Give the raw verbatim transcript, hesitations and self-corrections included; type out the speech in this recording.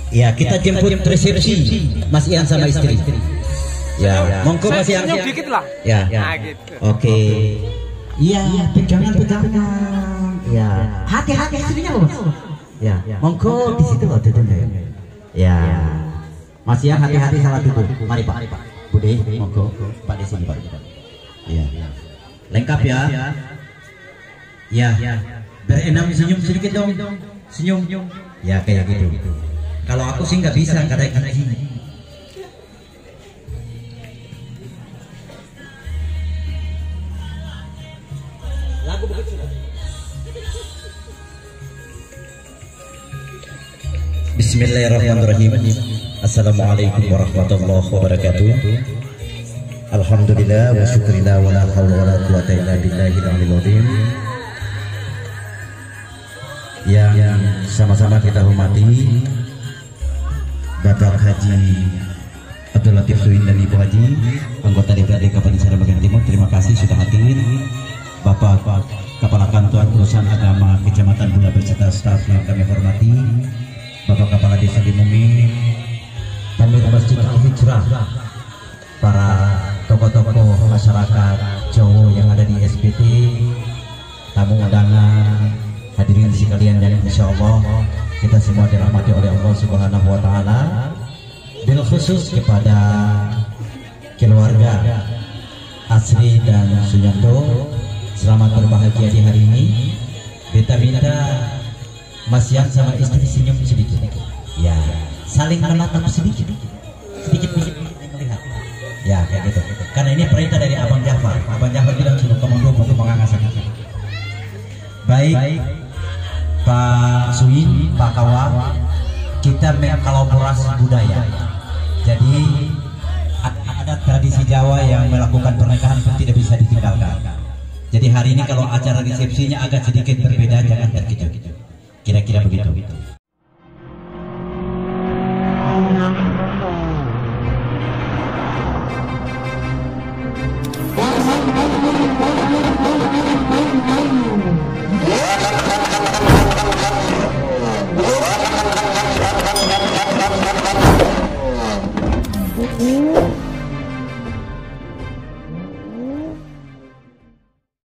Ya, kita jemput resepsi Mas Ian sama istri. Ya, monggo Mas Ian. Dikit lah. Ya. Nah, gitu. Oke. Iya, pegangan-pegangan. Ya, hati-hati istrinya loh. Ya, monggo di situ loh duduk. Ya. Mas Ian hati-hati salah duduk. Mari Pak. Bude, monggo Pak di sini Pak. Ya. Lengkap ya. Ya. Berenam senyum sedikit dong. Senyum. Ya kayak gitu. Kalau aku sih nggak bisa karena gigi. Lagu begitu. Bismillahirrahmanirrahim. Assalamualaikum warahmatullahi wabarakatuh. Alhamdulillah wa syukurillah wa la haula wa la quwata illa billahil aliyil azim. Yang sama-sama kita hormati Bapak Haji Abdul Latif Suin dan Ibu Haji, anggota D P R D Kabupaten Sariang Bagian Timur, terima kasih sudah hadir. Bapak Kepala Kantor Urusan Agama Kecamatan Bula beserta staf yang kami hormati, Bapak Kepala Desa di Mumi, Pamir Masjid Al-Hijrah, para tokoh-tokoh masyarakat Jawa yang ada di S B T, tamu undangan, hadirin sekalian yang insya Allah kita semua dirahmati oleh Allah Subhanahu Wa Taala. Bil khusus kepada keluarga Asri dan Sunyanto, selamat berbahagia di hari ini. Beta minta Mas Yan sama istri senyum sedikit. Ya, saling menatap sedikit, sedikit sedikit melihat. Ya kayak gitu. Karena ini perintah dari Abang Jafar. Abang Jafar bilang suruh komando untuk mengangasakan. Baik. Pak Suin, Pak Kawa, kita mengkolaborasi budaya. Jadi ada tradisi Jawa yang melakukan pernikahan pun tidak bisa ditinggalkan. Jadi hari ini kalau acara resepsinya agak sedikit berbeda, jangan terkejut. Kira-kira begitu.